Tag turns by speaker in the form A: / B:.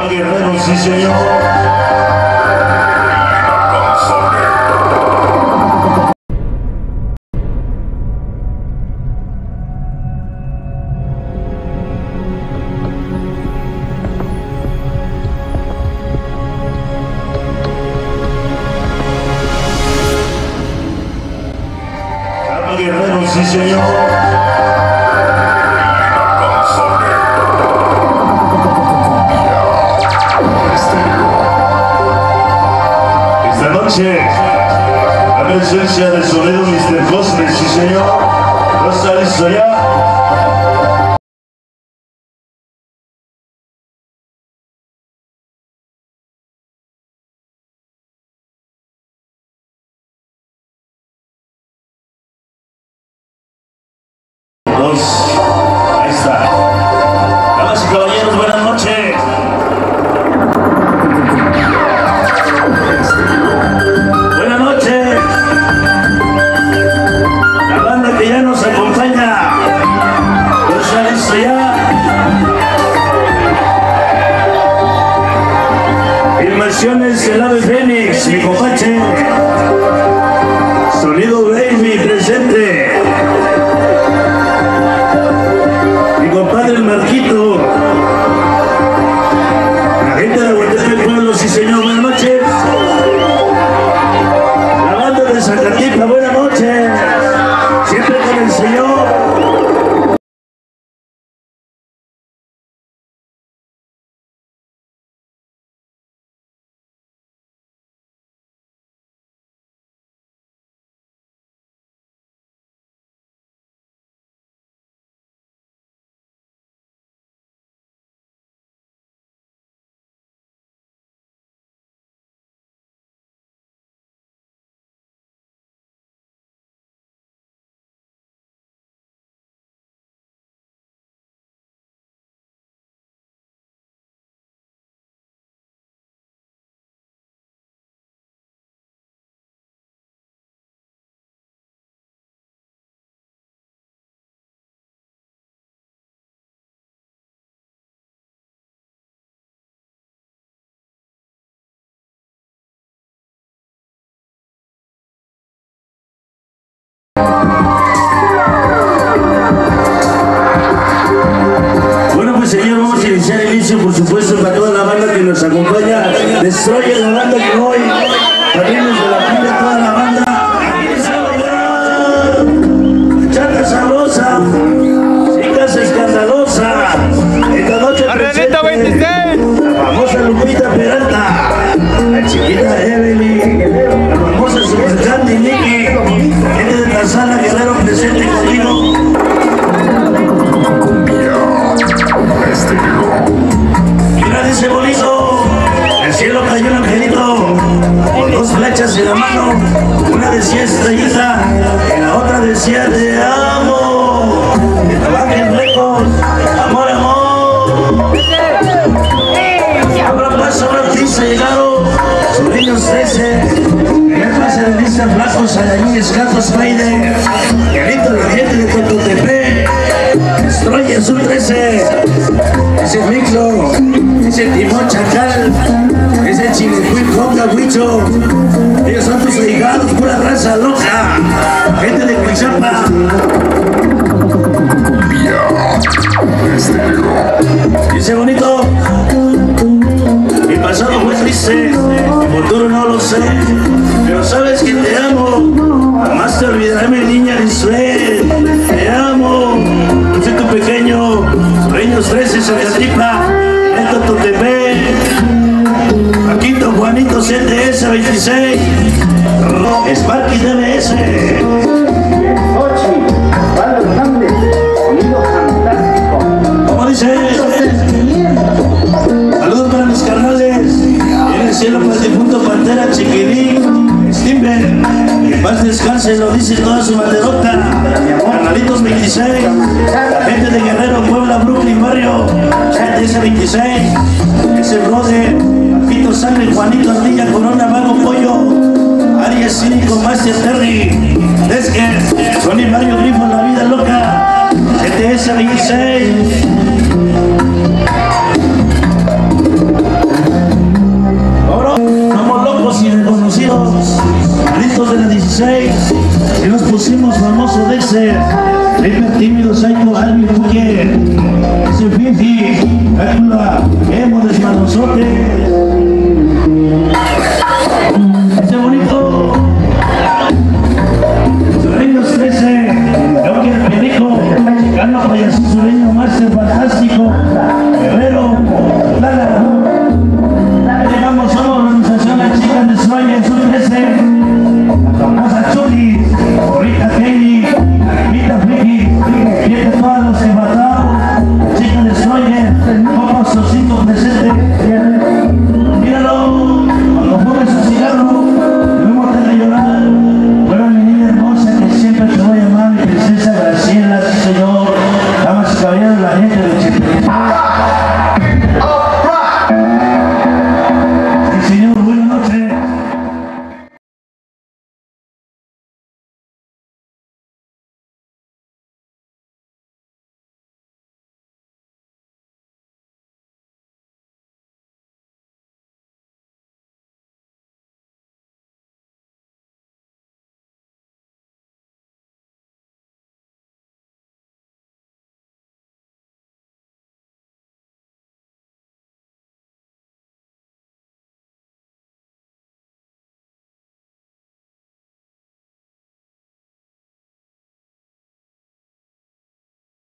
A: Guerrero, sí señor. Guerrero, sí señor. Esta noche, la presencia del sonido Mr. Cosme, sí señor. ¿No está listo ya? Ahí está. Damas y caballeros, buenas noches. Buenas noches. La banda que ya nos acompaña. ¿No está listo ya? Filmaciones del Ave Fénix, mi compache. Sonido Baby presente. Compadre el Marquito, la gente de Huetepec Pueblo, sí señor, buenas noches. La banda de Zacatipa, buenas noches. Siempre con el señor. Señor, vamos a iniciar el inicio, por supuesto, para toda la banda que nos acompaña. Destroyer, la banda que hoy también desde la pila, toda la banda. Chata sabrosa, chicas escandalosa. Esta noche presente, la famosa Lupita Peralta, la chiquita Evelyn, la famosa Super Candy Nicky, gente de Tarzana Guerrero presente conmigo. Mira, dice bonito, el cielo cayó un angelito, con dos flechas en la mano, una decía estrellita, y la otra decía te amo, que trabajen lejos, amor, amor. Abra paso, ahora 15 llegaron, sus niños 13, en el pase de lista flacos, alañines, gatos, Spider, Guerrito, la gente de Cototepec, Destroyer, Sur 13, ese Mixlo, ese Timón Chacal, ese Chilicuil, Conga, Huicho, ellos son tus ahijados, pura raza loca, gente de Cuichapa. Dice bonito, mi pasado fue triste, mi futuro no lo sé, pero sabes que te amo, jamás te olvidaré mi niña de Suel, te amo, soy tu pequeño, sueños 13, Zacatipa, Neto Totepec, Paquito, Juanito, CTS 26, Sparky DBS, ¿cómo dice? Saludos para mis carnales, en el cielo para el difunto Pantera, Chiquilín, Stimber, que paz descanse, lo dice toda su banderota, carnalitos 26, la gente de Guerrero, Puebla, Brooklyn, Barrio, CTS 26, ese brother, Paquito Sangre, Juanito Ardilla, Corona, Vago Pollo, Aries Cínico, Master Terry, Desker, Sony Mario Grifo, La Vida Loca, CTS 26,